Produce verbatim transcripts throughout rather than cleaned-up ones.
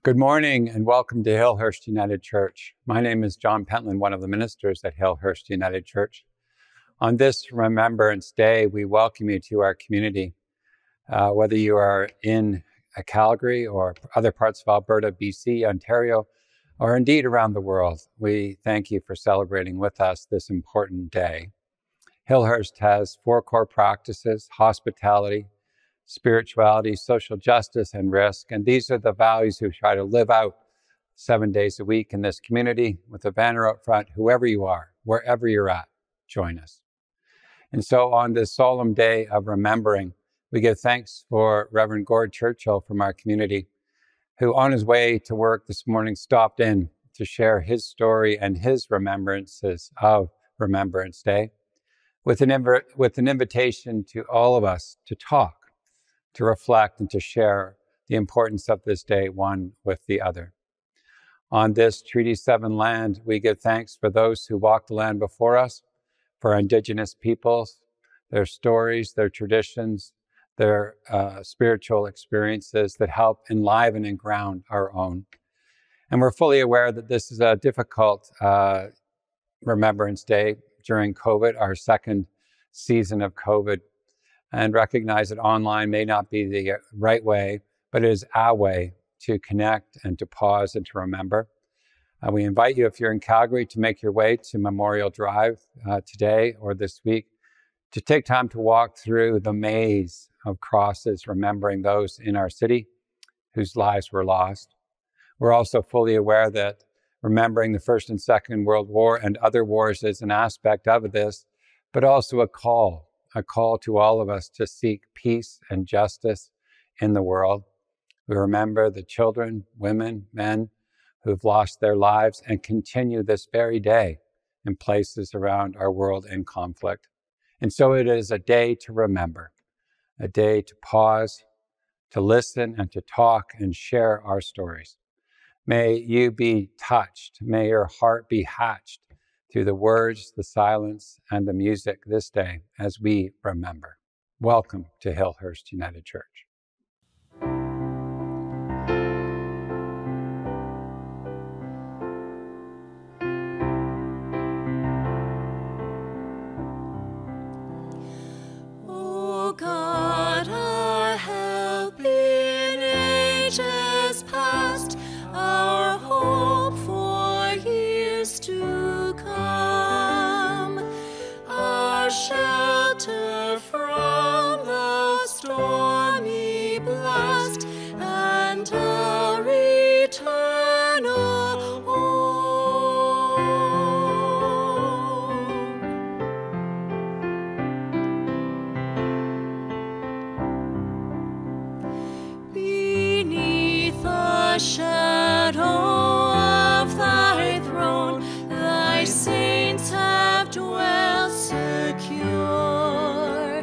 Good morning and welcome to Hillhurst United Church. My name is John Pentland, one of the ministers at Hillhurst United Church. On this Remembrance Day, we welcome you to our community. Uh, whether you are in uh, Calgary or other parts of Alberta, B C, Ontario, or indeed around the world, we thank you for celebrating with us this important day. Hillhurst has four core practices: hospitality, spirituality, social justice, and risk. And these are the values we try to live out seven days a week in this community with a banner out front. Whoever you are, wherever you're at, join us. And so on this solemn day of remembering, we give thanks for Reverend Gord Churchill from our community, who on his way to work this morning stopped in to share his story and his remembrances of Remembrance Day with an, inv- with an invitation to all of us to talk, to reflect, and to share the importance of this day one with the other. On this Treaty seven land, we give thanks for those who walked the land before us, for Indigenous peoples, their stories, their traditions, their uh, spiritual experiences that help enliven and ground our own. And we're fully aware that this is a difficult uh, Remembrance Day during COVID, our second season of COVID, and recognize that online may not be the right way, but it is our way to connect and to pause and to remember. Uh, we invite you, if you're in Calgary, to make your way to Memorial Drive uh, today or this week, to take time to walk through the maze of crosses, remembering those in our city whose lives were lost. We're also fully aware that remembering the First and Second World War and other wars is an aspect of this, but also a call a call to all of us to seek peace and justice in the world. We remember the children, women, men who've lost their lives and continue this very day in places around our world in conflict. And so it is a day to remember, a day to pause, to listen and to talk and share our stories. May you be touched. May your heart be hatched through the words, the silence, and the music this day as we remember. Welcome to Hillhurst United Church. O God, our help in ages past, our hope for years to come, our shelter from the stormy blast, and our eternal home. Beneath the shadow of thy throne, thy saints have dwelt secure.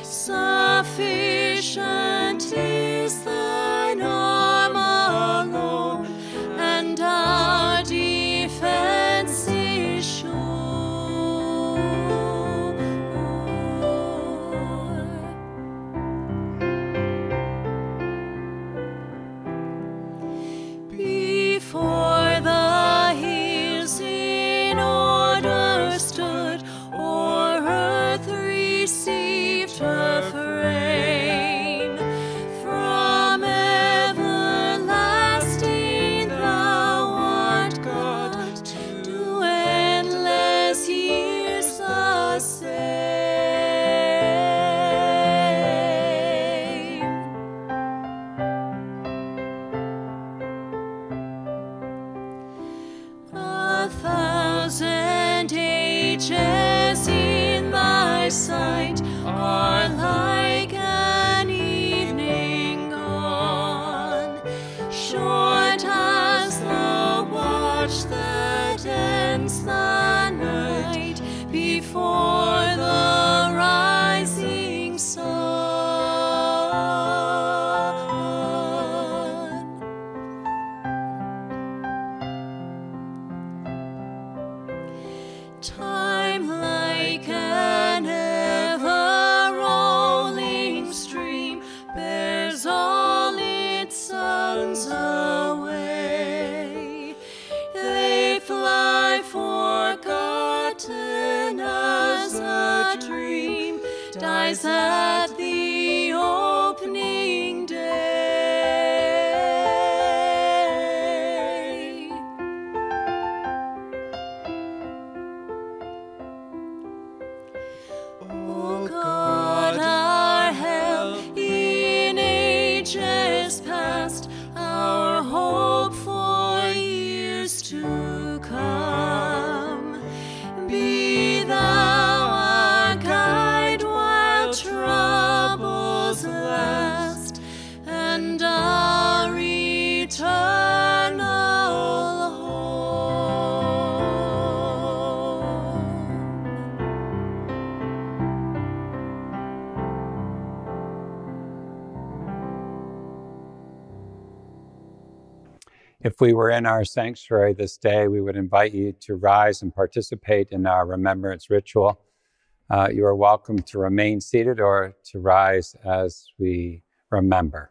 Sufficient is thine arm alone, and our defense is sure. Before the hills in order stood, o'er earth received her frame. From everlasting thou art God, to endless years the same. A thousand ages in thy sight are like an evening gone. Short as the watch that ends the night before the rising sun. Time like an bears all its sons away. rise at the opening day. O God, our help in ages past, our hope for years to come, be thou our guide while troubles last, and our eternal home. If we were in our sanctuary this day, we would invite you to rise and participate in our remembrance ritual. Uh, you are welcome to remain seated or to rise as we remember.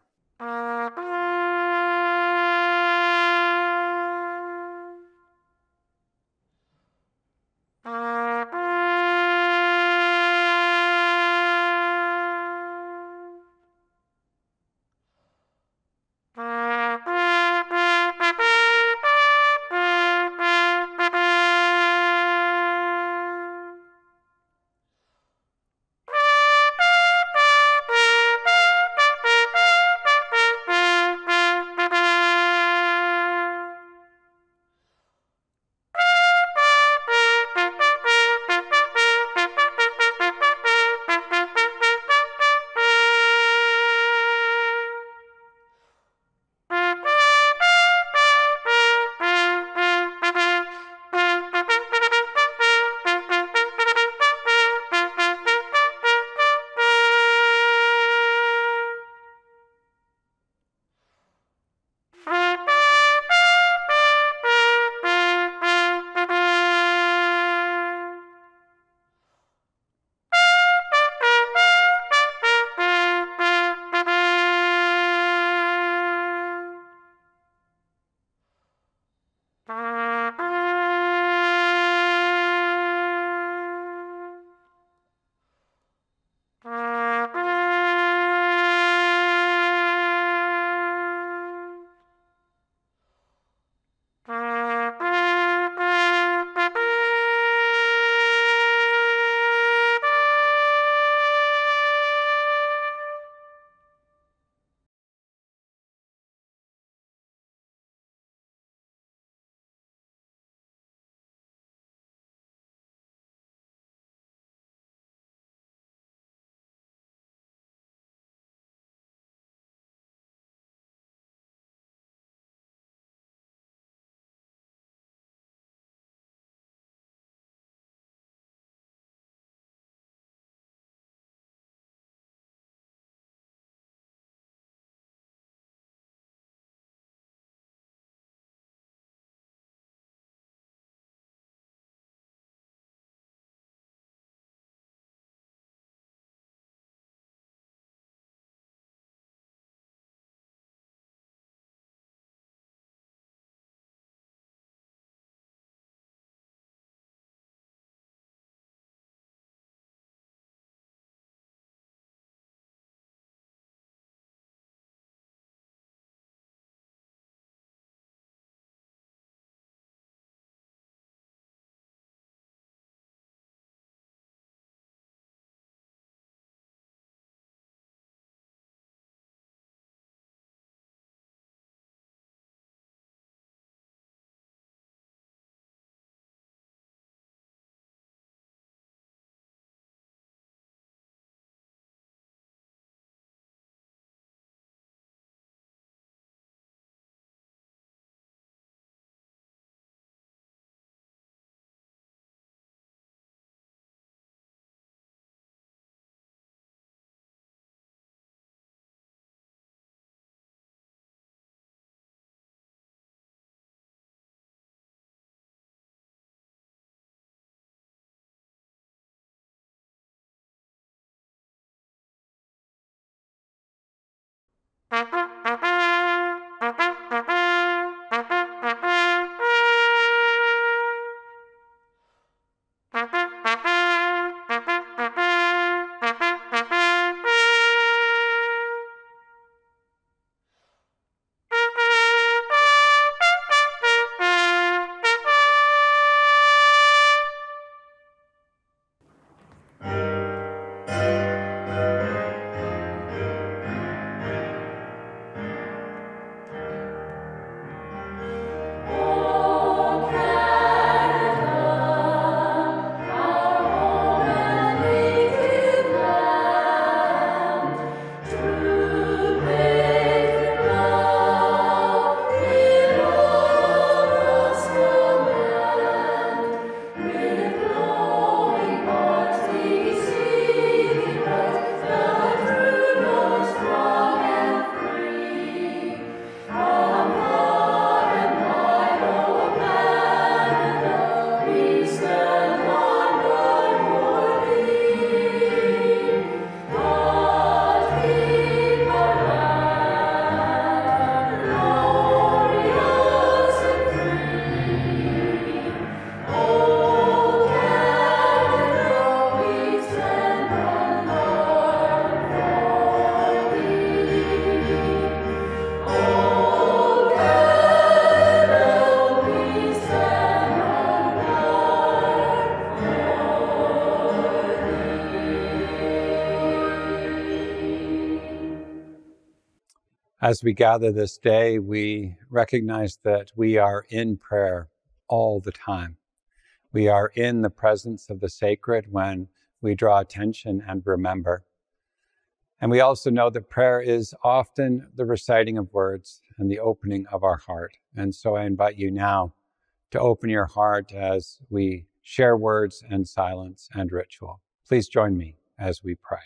As we gather this day, we recognize that we are in prayer all the time. We are in the presence of the sacred when we draw attention and remember. And we also know that prayer is often the reciting of words and the opening of our heart. And so I invite you now to open your heart as we share words and silence and ritual. Please join me as we pray.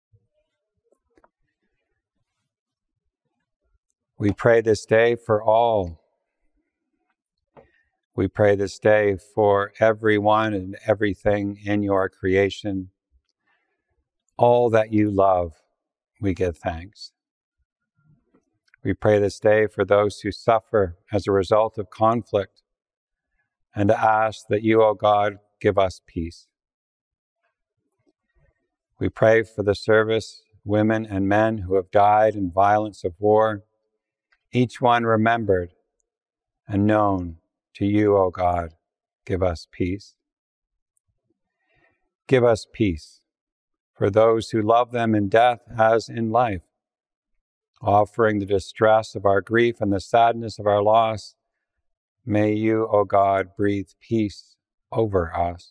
We pray this day for all. We pray this day for everyone and everything in your creation. All that you love, we give thanks. We pray this day for those who suffer as a result of conflict and ask that you, O God, give us peace. We pray for the service women and men who have died in violence of war, each one remembered and known to you, O God. Give us peace. Give us peace for those who love them in death as in life, offering the distress of our grief and the sadness of our loss. May you, O God, breathe peace over us.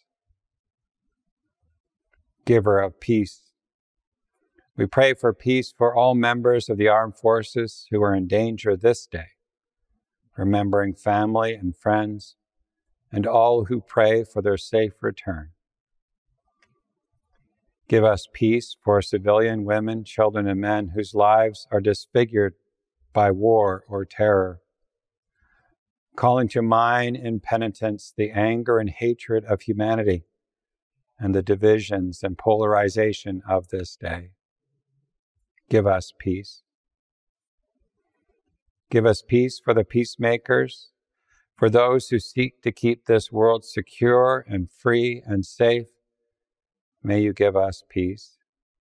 Giver of peace, we pray for peace for all members of the armed forces who are in danger this day, remembering family and friends, and all who pray for their safe return. Give us peace for civilian women, children, and men whose lives are disfigured by war or terror, calling to mind in penitence the anger and hatred of humanity and the divisions and polarization of this day. Give us peace. Give us peace for the peacemakers, for those who seek to keep this world secure and free and safe. May you give us peace.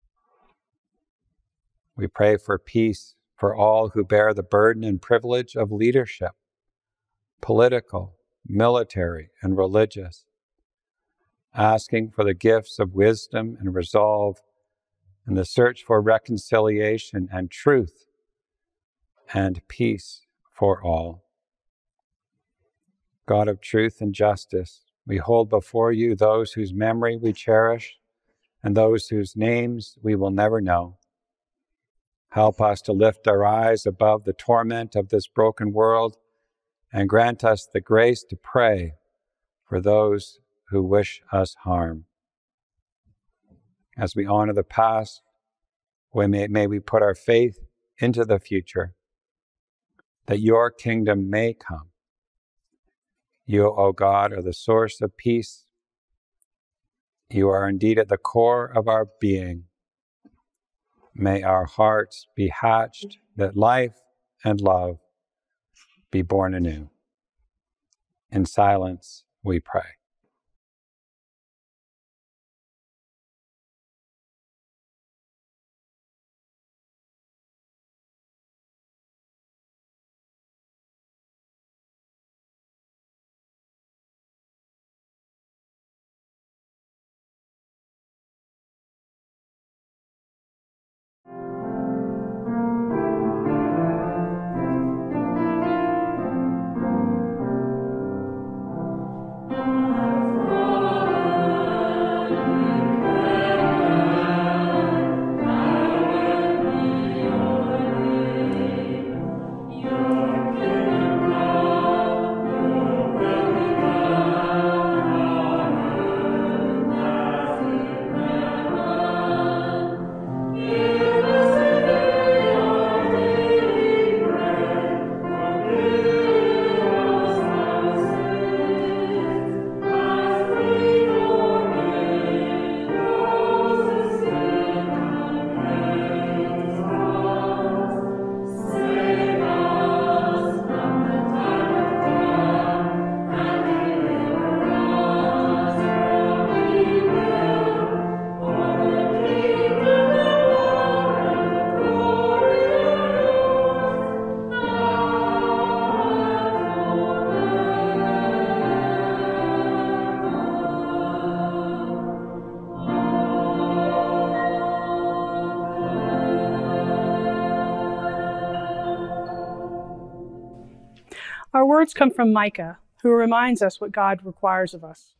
We pray for peace for all who bear the burden and privilege of leadership, political, military, and religious, asking for the gifts of wisdom and resolve in the search for reconciliation and truth and peace for all. God of truth and justice, we hold before you those whose memory we cherish and those whose names we will never know. Help us to lift our eyes above the torment of this broken world and grant us the grace to pray for those who wish us harm. As we honor the past, we may, may we put our faith into the future, that your kingdom may come. You, O God, are the source of peace. You are indeed at the core of our being. May our hearts be hatched, that life and love be born anew. In silence, we pray. Our words come from Micah, who reminds us what God requires of us.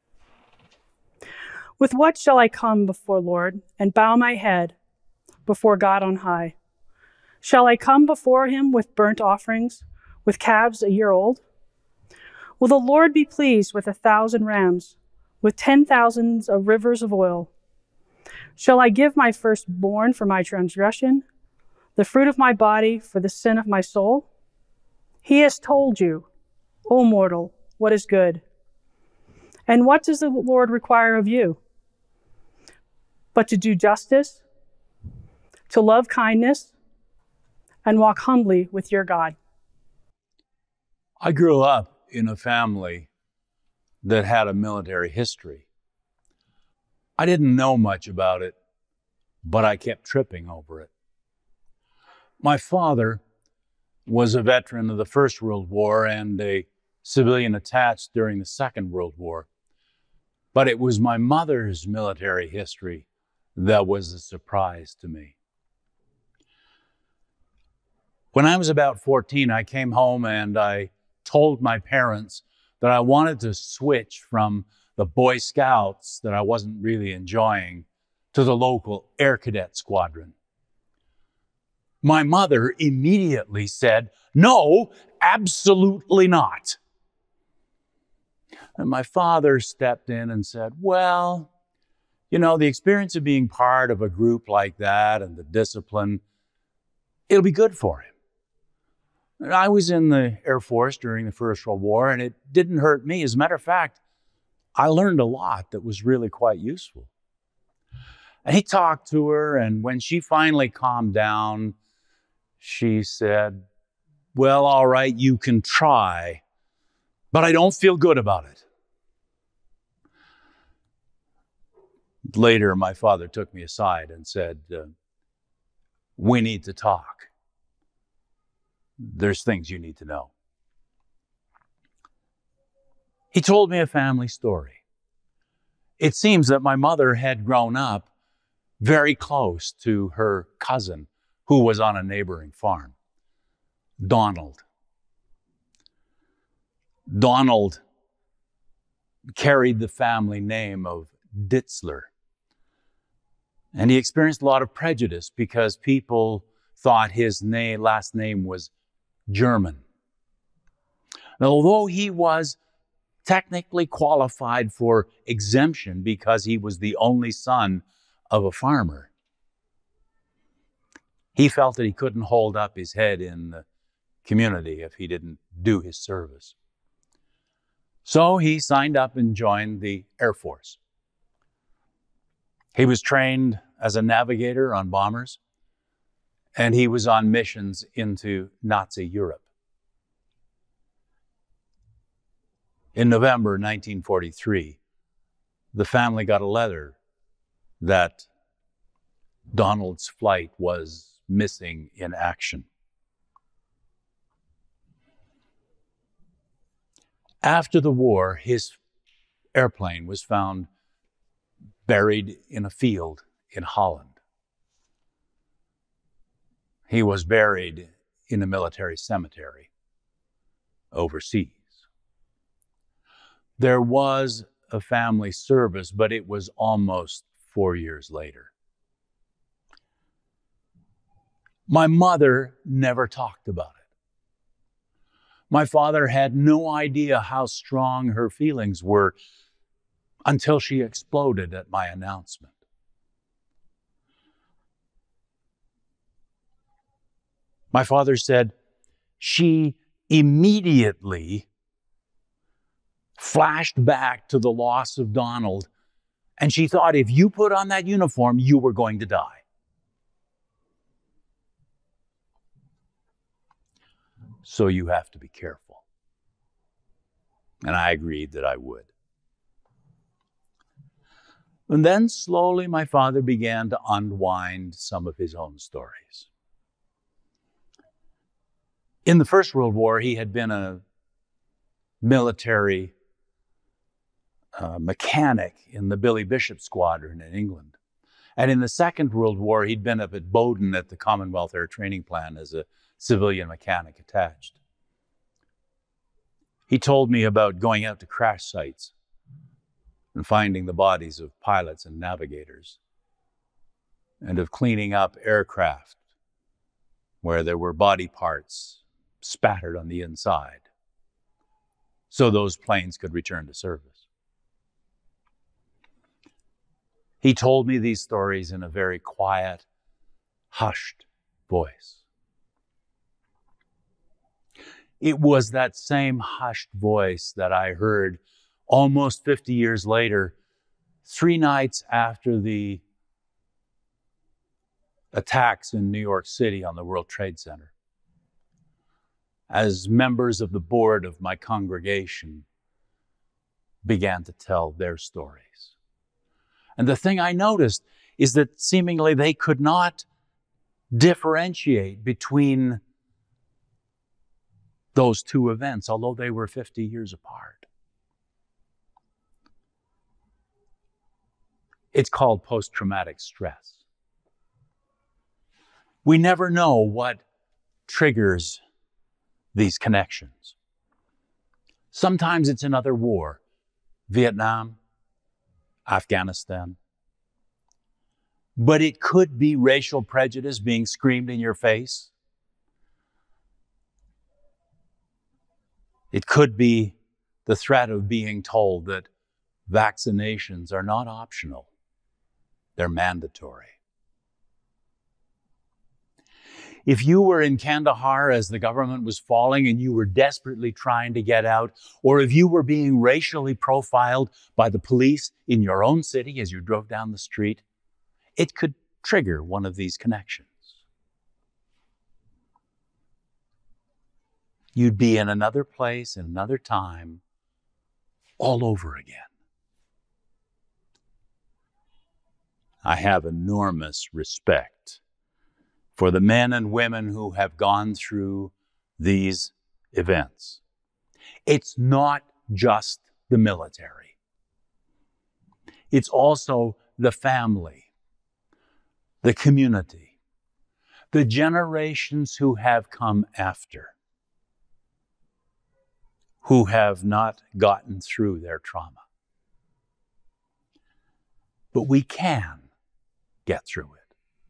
With what shall I come before Lord and bow my head before God on high? Shall I come before him with burnt offerings, with calves a year old? Will the Lord be pleased with a thousand rams, with ten thousands of rivers of oil? Shall I give my firstborn for my transgression, the fruit of my body for the sin of my soul? He has told you, O mortal, what is good. And what does the Lord require of you? But to do justice, to love kindness, and walk humbly with your God. I grew up in a family that had a military history. I didn't know much about it, but I kept tripping over it. My father was a veteran of the First World War and a civilian attached during the Second World War. But it was my mother's military history that was a surprise to me. When I was about fourteen, I came home and I told my parents that I wanted to switch from the Boy Scouts that I wasn't really enjoying to the local Air Cadet Squadron. My mother immediately said, "No, absolutely not." And my father stepped in and said, "Well, you know, the experience of being part of a group like that and the discipline, it'll be good for him." And I was in the Air Force during the First World War, and it didn't hurt me. As a matter of fact, I learned a lot that was really quite useful. And he talked to her, and when she finally calmed down, she said, "Well, all right, you can try, but I don't feel good about it." Later, my father took me aside and said, uh, "We need to talk. There's things you need to know." He told me a family story. It seems that my mother had grown up very close to her cousin who was on a neighboring farm, Donald. Donald carried the family name of Ditzler. And he experienced a lot of prejudice because people thought his name, last name was German. Now, although he was technically qualified for exemption because he was the only son of a farmer, he felt that he couldn't hold up his head in the community if he didn't do his service. So he signed up and joined the Air Force. He was trained as a navigator on bombers, and he was on missions into Nazi Europe. In November nineteen forty-three, the family got a letter that Donald's flight was missing in action. After the war, his airplane was found buried in a field in Holland. He was buried in a military cemetery overseas. There was a family service, but it was almost four years later. My mother never talked about it. My father had no idea how strong her feelings were until she exploded at my announcement. My father said she immediately flashed back to the loss of Donald, and she thought if you put on that uniform, you were going to die. So you have to be careful. And I agreed that I would. And then slowly my father began to unwind some of his own stories. In the First World War, he had been a military uh, mechanic in the Billy Bishop Squadron in England. And in the Second World War, he'd been up at Bowden at the Commonwealth Air Training Plant as a civilian mechanic attached. He told me about going out to crash sites and finding the bodies of pilots and navigators, and of cleaning up aircraft where there were body parts spattered on the inside, so those planes could return to service. He told me these stories in a very quiet, hushed voice. It was that same hushed voice that I heard almost fifty years later, three nights after the attacks in New York City on the World Trade Center, as members of the board of my congregation began to tell their stories. And the thing I noticed is that seemingly they could not differentiate between those two events, although they were fifty years apart. It's called post-traumatic stress. We never know what triggers these connections. Sometimes it's another war, Vietnam, Afghanistan. But it could be racial prejudice being screamed in your face. It could be the threat of being told that vaccinations are not optional, they're mandatory. If you were in Kandahar as the government was falling and you were desperately trying to get out, or if you were being racially profiled by the police in your own city as you drove down the street, it could trigger one of these connections. You'd be in another place, in another time, all over again. I have enormous respect for the men and women who have gone through these events. It's not just the military. It's also the family, the community, the generations who have come after, who have not gotten through their trauma. But we can get through it.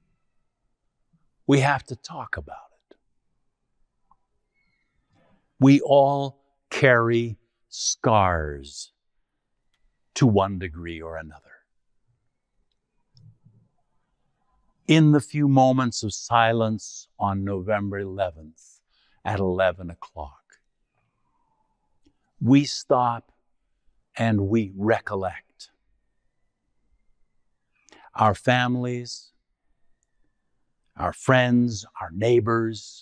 We have to talk about it. We all carry scars to one degree or another. In the few moments of silence on November eleventh at eleven o'clock, we stop and we recollect our families, our friends, our neighbors,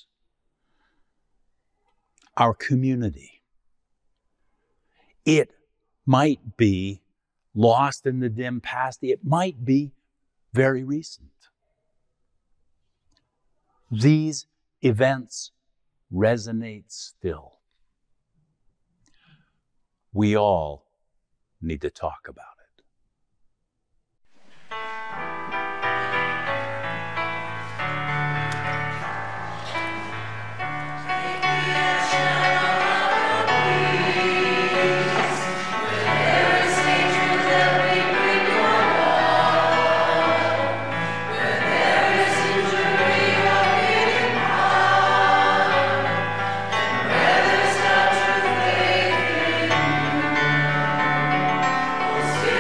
our community. It might be lost in the dim past. It might be very recent. These events resonate still. We all need to talk about it. Still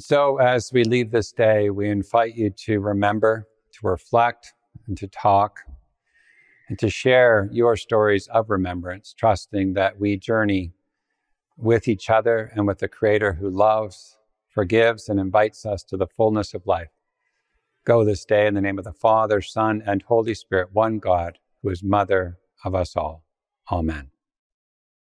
So as we leave this day, we invite you to remember, to reflect, and to talk, and to share your stories of remembrance, trusting that we journey with each other and with the Creator who loves, forgives, and invites us to the fullness of life. Go this day in the name of the Father, Son, and Holy Spirit, one God, who is Mother of us all. Amen.